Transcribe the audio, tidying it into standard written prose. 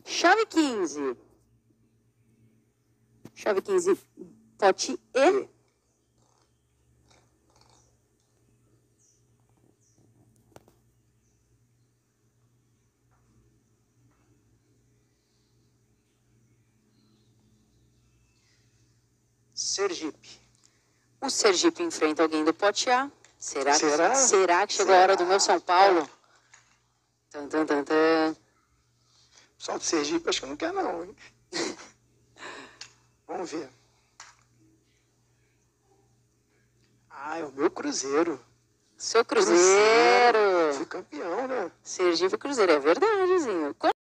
Chave 15. Chave 15, pote E. Sergipe. O Sergipe enfrenta alguém do pote A. Será que chegou Será? a hora do meu São Paulo? Tan, tan, tan, tan. Pessoal do Sergipe, acho que não quer não, hein? Vamos ver. Ah, é o meu Cruzeiro. Seu Cruzeiro. Fui campeão, né? Sergipe Cruzeiro, é verdade, Zinho.